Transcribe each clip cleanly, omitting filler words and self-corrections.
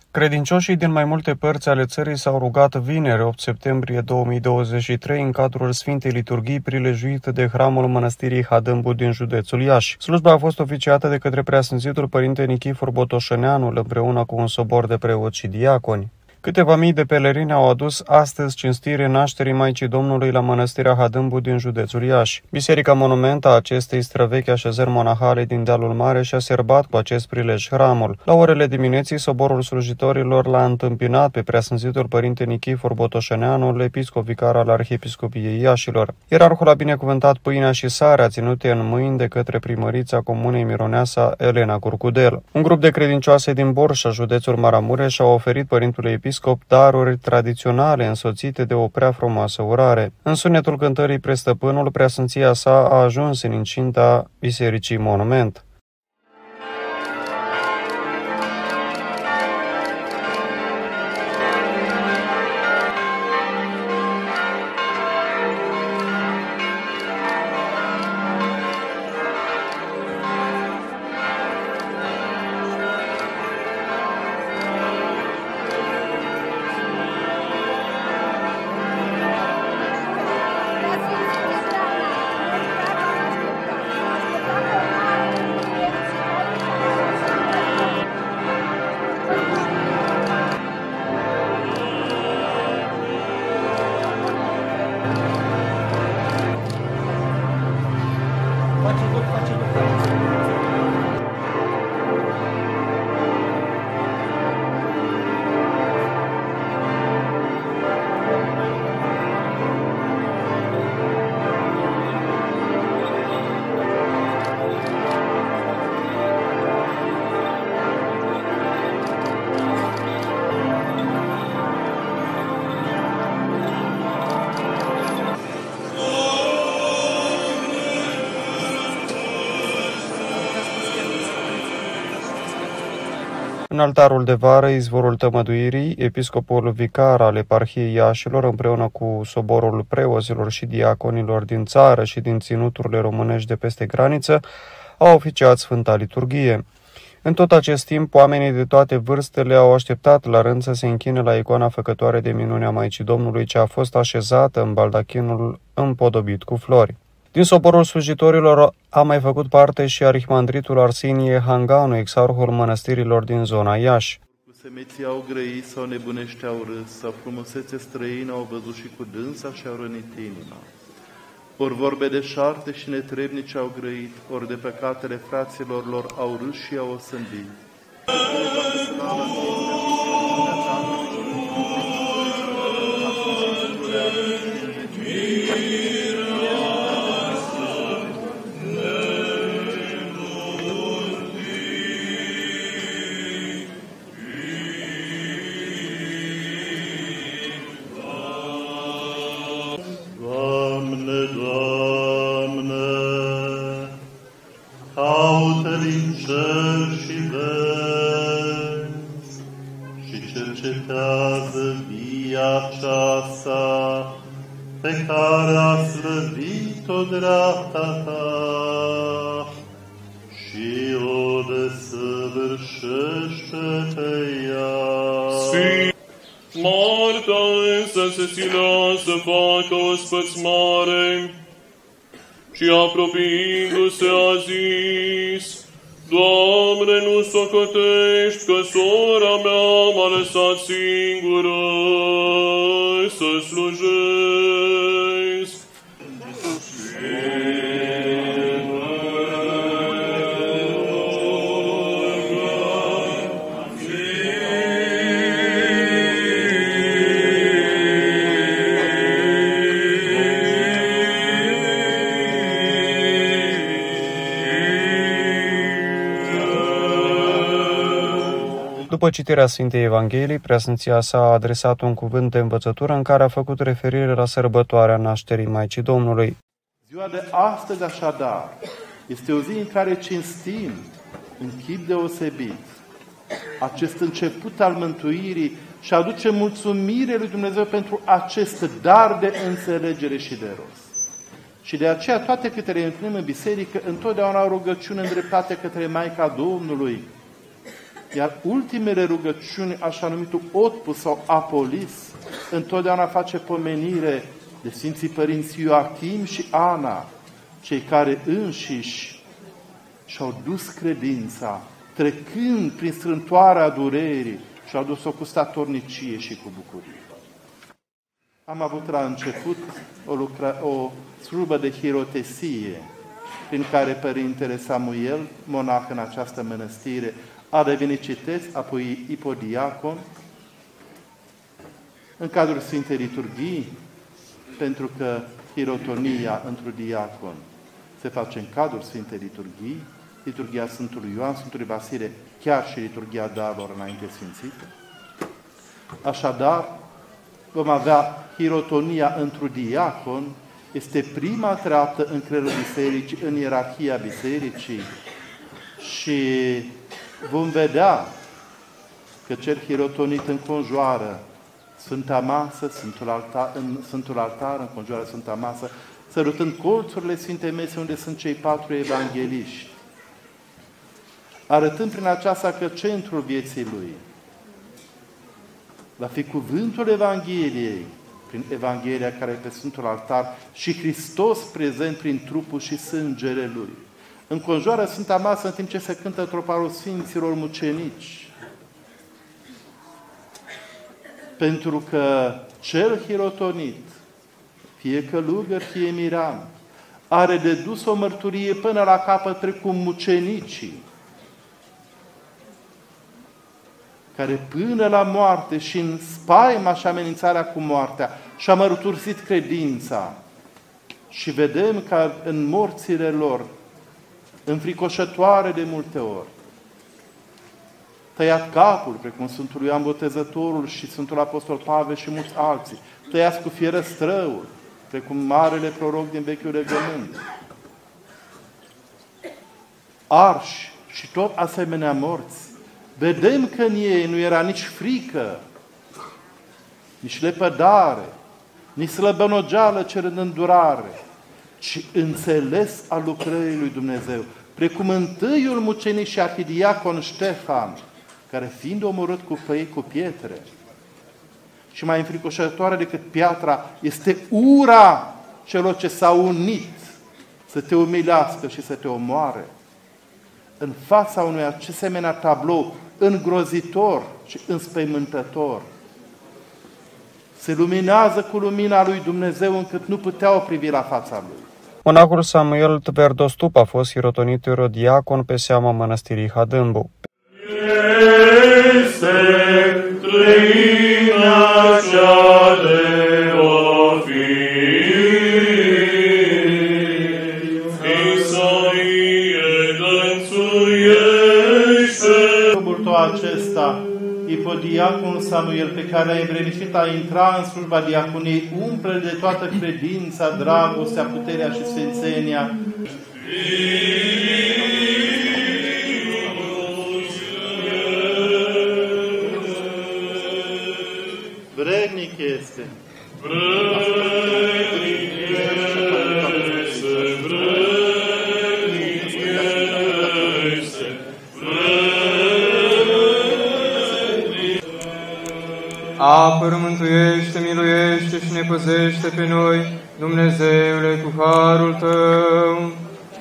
Credincioșii din mai multe părți ale țării s-au rugat vineri, 8 septembrie 2023, în cadrul Sfintei Liturghii prilejuite de hramul Mănăstirii Hadâmbu din județul Iași. Slujba a fost oficiată de către Preasfințitul Părinte Nichifor Botoșăneanul împreună cu un sobor de preoți și diaconi. Câteva mii de pelerini au adus astăzi cinstire nașterii Maicii Domnului la Mănăstirea Hadâmbu din județul Iași. Biserica monument a acestei străvechi așezări monahale din Dealul Mare și-a serbat cu acest prilej hramul. La orele dimineții, soborul slujitorilor l-a întâmpinat pe Preasfințitul Părinte Nichifor Botoșăneanul, episcop vicar al Arhiepiscopiei Iașilor. Ierarhul a binecuvântat pâinea și sarea ținute în mâini de către primărița comunei mironeasa Elena Curcudel. Un grup de credincioase din Borșa, județul Maramureș, și-a oferit părintului episcop daruri tradiționale însoțite de o prea frumoasă urare. În sunetul cântării Prestăpânul, preasfinția sa a ajuns în incinta Bisericii Monument. În altarul de vară, izvorul tămăduirii, episcopul vicar al eparhiei Iașilor, împreună cu soborul preoților și diaconilor din țară și din ținuturile românești de peste graniță, au oficiat Sfânta Liturghie. În tot acest timp, oamenii de toate vârstele au așteptat la rând să se închine la icoana făcătoare de minune a Maicii Domnului, ce a fost așezată în baldachinul împodobit cu flori. Din soborul slujitorilor a mai făcut parte și arhimandritul Arsenie Hanganu, exarhul mănăstirilor din zona Iași. Cu semeții au grăit sau nebunește au râs, sau frumusețe străină au văzut și cu dânsa și-au rănit inima. Ori vorbe de șarte și netrebnici au grăit, ori de păcatele fraților lor au râs și au osândit. Caută-L în cer și vezi, și cercetează via aceasta pe care a slăvit-o dreapta ta și o desăvârșește pe ea. Marta însă se silea să facă o spățmare și apropiindu-se a zis: Doamne, nu socotești că sora mea m-a lăsat singură să slujesc. După citirea Sfintei Evangheliei, Preasfinția sa a adresat un cuvânt de învățătură în care a făcut referire la sărbătoarea nașterii Maicii Domnului. Ziua de astăzi, așadar, este o zi în care cinstim în chip deosebit acest început al mântuirii și aducem mulțumire lui Dumnezeu pentru acest dar de înțelegere și de rost. Și de aceea toate câte le întâlnim în biserică, întotdeauna au rugăciune îndreptate către Maica Domnului, Iar ultimele rugăciuni, așa numitul Otpus sau Apolis, întotdeauna face pomenire de Sfinții Părinți Ioachim și Ana, cei care înșiși și-au dus credința, trecând prin strântoarea durerii și au dus-o cu statornicie și cu bucurie. Am avut la început o slujbă de hirotesie, prin care Părintele Samuel, monah în această mănăstire, a devenit citeț, apoi ipodiacon, în cadrul Sfintei Liturghii, pentru că hirotonia într-un diacon se face în cadrul Sfintei Liturghii, liturghia Sfântului Ioan, Sfântului Vasile, chiar și liturghia darurilor înainte sfințită. Așadar, vom avea hirotonia într-un diacon, este prima treaptă în creierul bisericii, în ierarhia bisericii, și vom vedea că cel hirotonit înconjoară Sfânta Masă, Sfântul Altar înconjoară Sfânta Masă, sărutând colțurile Sfintei Mese unde sunt cei 4 evangheliști, arătând prin aceasta că centrul vieții lui va fi cuvântul Evangheliei, prin Evanghelia care e pe Sfântul Altar, și Hristos prezent prin trupul și sângele Lui. Înconjoară Sfânta Masă în timp ce se cântă troparul Sfinților Mucenici. Pentru că cel hirotonit, fie călugăr, fie miran, are de dus o mărturie până la capăt precum mucenicii, care până la moarte și în spaima și amenințarea cu moartea și-a mărturisit credința. Și vedem că în morțile lor, înfricoșătoare de multe ori, tăiat capul, precum Sfântul Ioan Botezătorul și Sfântul Apostol Pavel și mulți alții, tăiați cu fierăstrăul, precum marele proroc din Vechiul Legământ, arși și tot asemenea morți. Vedem că în ei nu era nici frică, nici lepădare, nici slăbănogeală cerând îndurare, ci înțeles al lucrării lui Dumnezeu. Precum întâiul mucenic și arhidiacon Ștefan, care fiind omorât cu pietre, și mai înfricoșătoare decât piatra, este ura celor ce s-au unit să te umilească și să te omoare. În fața unui asemenea tablou îngrozitor și înspăimântător, se luminează cu lumina lui Dumnezeu încât nu puteau privi la fața lui. Monahul Samuel Tverdostup a fost hirotonit erodiacon pe seama mănăstirii Hadâmbu. Este trăimea cea de o fi, Isaie dănțuiește. Cultul acesta, ipodiaconul Samuel, pe care ai învrednicit a intra în slujba diaconiei, umple de toată credința, dragostea, puterea și sfințenia. Vrednic este. Apără, mântuiește, miluiește și ne păzește pe noi, Dumnezeule, cu harul Tău.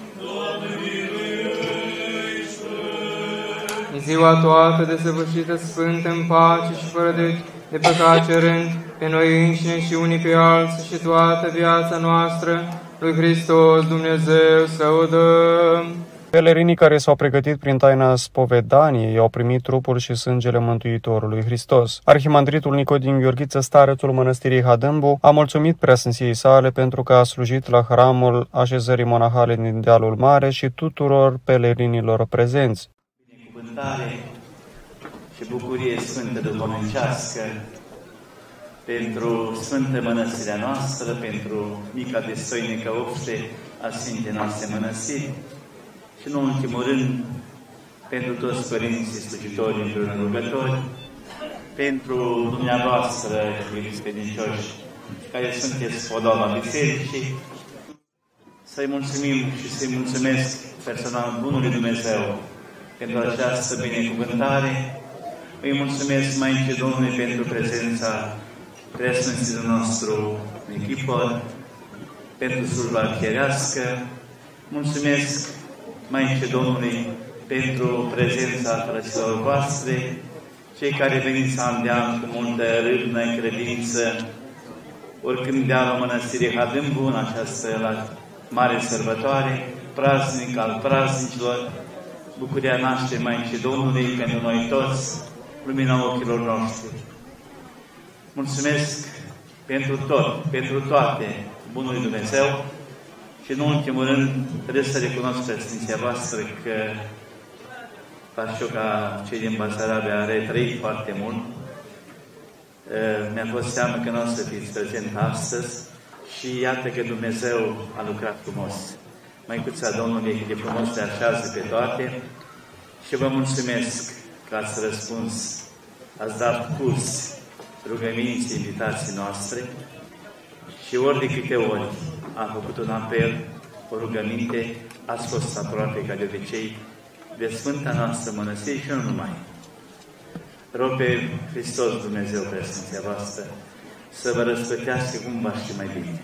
În ziua toată desăvârșită, sfântă, în pace și fără de păcat cerând, pe noi înșine și unii pe alții și toată viața noastră, lui Hristos Dumnezeu să o dăm. Pelerinii care s-au pregătit prin taina spovedaniei au primit trupul și sângele Mântuitorului Hristos. Arhimandritul Nicodim Gheorghiță, starețul mănăstirii Hadâmbu, a mulțumit preasfinției sale pentru că a slujit la hramul așezării monahale din Dealul Mare și tuturor pelerinilor prezenți. Binecuvântare și bucurie sfântă duhovnicească pentru Sfântă Mănăstirea noastră, pentru mica destoinică obște a Sfintei noastre mănăstiri, și nu în ultimul rând, pentru toți părinții slujitori împreună rugători, pentru dumneavoastră, iubiți credincioși, care sunteți podoaba bisericii, să-i mulțumim și să-i mulțumesc personal Bunului Dumnezeu pentru această binecuvântare. Îi mulțumesc Maicii Domnului pentru prezența preasfințitul nostru Nichifor, pentru slujba arhierească. Mulțumesc Maicii Domnului pentru prezența frăților voastre, cei care veniți an de an cu multă râvnă, credință, oricând dealul Mănăstirii Hadâmbu în această mare sărbătoare, praznic al praznicilor, bucuria nașterii Maicii Domnului pentru noi toți, lumina ochilor noștri. Mulțumesc pentru tot, pentru toate, Bunului Dumnezeu și, în ultimul rând, trebuie să recunosc pe Sfinția voastră că, ca și eu, ca cei din Basarabia, are trăit foarte mult. Mi-a fost seamă că nu o să fiți prezent astăzi și iată că Dumnezeu a lucrat frumos. Măicuța Domnului, cât de frumos le așează pe toate și vă mulțumesc că ați răspuns, ați dat curs rugăminții invitații noastre și ori de câte ori am făcut un apel, o rugăminte, ați fost aproape, ca de obicei, de Sfânta noastră Mănăstire și nu numai. Rog pe Hristos Dumnezeu, preasfinția voastră, să vă răsplătească cum va ști mai bine.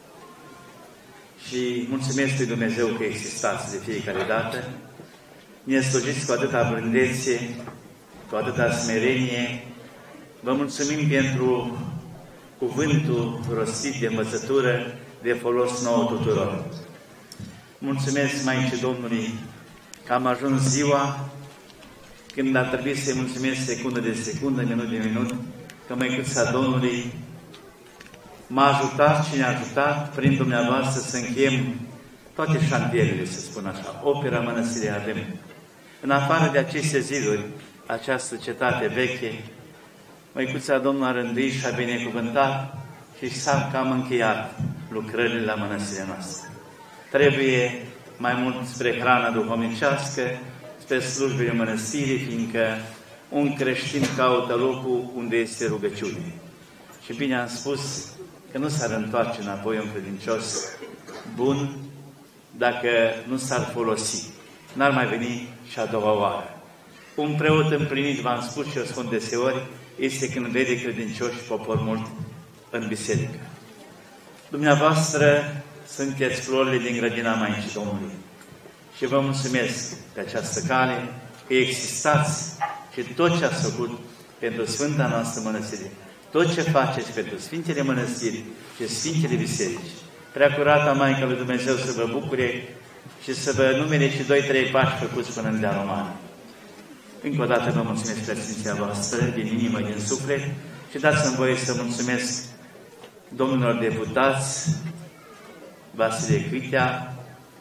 Și mulțumesc lui Dumnezeu că existați de fiecare dată, ne slujiți cu atâta blândețe, cu atâta smerenie. Vă mulțumim pentru cuvântul rostit de învățătură, de folos nouă tuturor. Mulțumesc Maicii Domnului că am ajuns ziua când a trebuit să-i mulțumesc secundă de secundă, minut de minut, că Măicuța Domnului m-a ajutat și ne-a ajutat prin dumneavoastră să încheiem toate șantierele, să spun așa, opera Mănăstirii Hadâmbu. În afară de aceste ziduri, această cetate veche, Măicuța Domnului a rânduit și a binecuvântat și s-a cam încheiat lucrările la mănăstirea noastră. Trebuie mai mult spre hrana duhovnicească, spre slujbele mănăstirii, fiindcă un creștin caută locul unde este rugăciune. Și bine am spus că nu s-ar întoarce înapoi un credincios bun dacă nu s-ar folosi. N-ar mai veni și a doua oară. Un preot împlinit, v-am spus și o spun deseori, este când vede credincioși și popor mult în biserică. Dumneavoastră sunteți florile din grădina Maicii Domnului. Și vă mulțumesc pe această cale că existați și tot ce ați făcut pentru Sfânta noastră Mănăstire, tot ce faceți pentru Sfintele Mănăstiri și Sfintele Biserici. Preacurata Maica lui Dumnezeu să vă bucure și să vă numere și 2-3 pași făcuți până în Dea Romană. Încă o dată vă mulțumesc pe Sfinția voastră, din inimă, din suflet, și dați-mi voie să mulțumesc domnilor deputați, Vasile Câtea,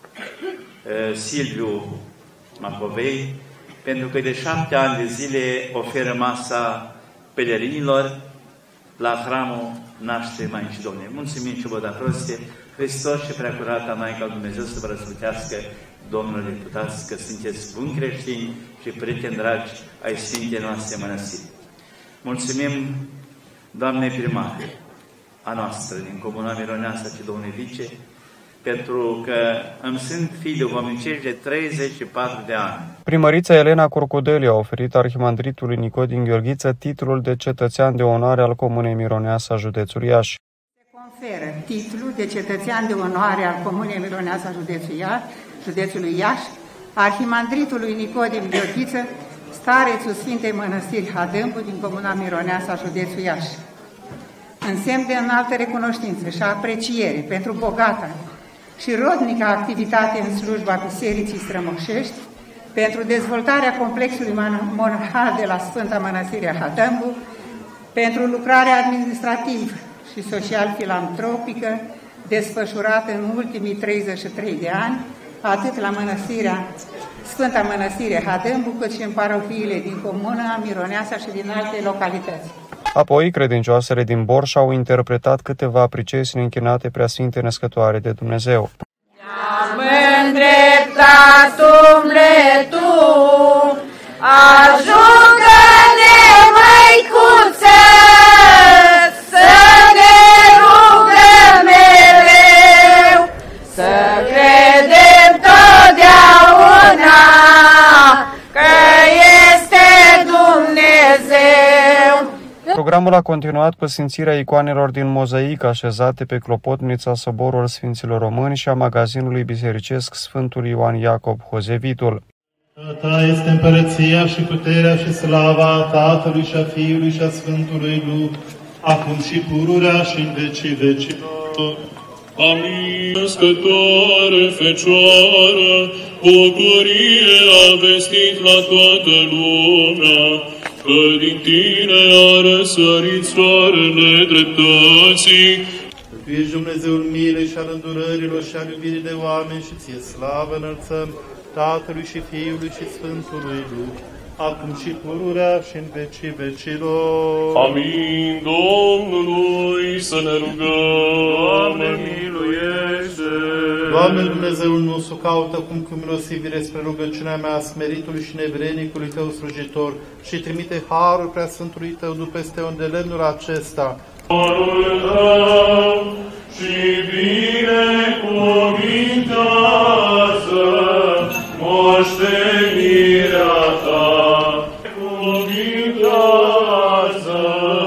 Silviu Macovei, pentru că de 7 ani de zile oferă masa pelerinilor la hramul nașterii Maicii Domnului. Mulțumim și vă da prostie, Hristos și Preacurata Maica lui Dumnezeu să vă răsplătească, domnilor deputați, că sunteți buni creștini și prieteni dragi ai Sfintei noastre Mănăstiri. Mulțumim, Doamne primar, a noastră, din Comuna Mironeasa și domnului vice, pentru că îmi sunt fii duhovnicești de 34 de ani. Primărița Elena Curcudeli a oferit arhimandritului Nicodim Gheorghiță titlul de cetățean de onoare al Comunei Mironeasa, județul Iași. Se conferă titlul de cetățean de onoare al Comunei Mironeasa, județului Iași, arhimandritului Nicodim Gheorghiță, starețul Sfintei Mănăstiri Hadâmbu din Comuna Mironeasa, județul Iași. În semn de înaltă recunoștință și apreciere pentru bogata și rodnică activitate în slujba Bisericii Strămoșești, pentru dezvoltarea complexului monahal de la Sfânta Mănăstire Hadâmbu, pentru lucrarea administrativă și social-filantropică desfășurată în ultimii 33 de ani, atât la Sfânta Mănăstire Hadâmbu, cât și în parohiile din Comuna Mironeasa și din alte localități. Apoi, credincioasele din Borș au interpretat câteva pricesni închinate Preasfinte Născătoare de Dumnezeu. Am îndreptat sufletul, ajută-ne, Măicuță, să ne rugăm mereu, să credem totdeauna că Programul a continuat cu sfințirea icoanelor din mozaic așezate pe clopotnița Soborul Sfinților Români și a magazinului bisericesc Sfântul Ioan Iacob Hozevitul. Ta este împărăția și puterea și slava Tatălui și a Fiului și a Sfântului Duh, acum și pururea și în vecii vecilor. Amin. Născătoare Fecioară, bucurie a vestit la toată lumea, că din tine a răsărit soarele dreptății. Tu ești Dumnezeul milei și al îndurărilor și al iubirii de oameni și ție slavă înălțăm Tatălui și Fiului și Sfântului Duh, acum și pururea și în vecii vecilor. Amin. Domnului să ne rugăm. Doamne, miluiește! Doamne Dumnezeul nostru, caută cum cu milosivire spre rugăciunea mea a smeritului și nevrednicului Tău slujitor și trimite harul preasfântului Tău Duh peste on de lemnul acesta. Harul Tău și binecuvintează moștenirea Ta. Cuvintează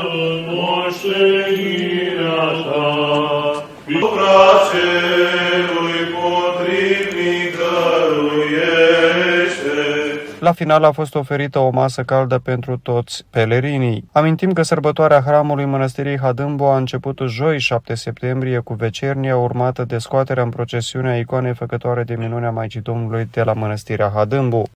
moștenirea Ta. Lucra cerului potrivnic dăruiește. La final a fost oferită o masă caldă pentru toți pelerinii. Amintim că sărbătoarea hramului Mănăstirii Hadâmbu a început joi 7 septembrie cu vecernia urmată de scoaterea în procesiune a icoanei făcătoare de minunea Maicii Domnului de la Mănăstirea Hadâmbu.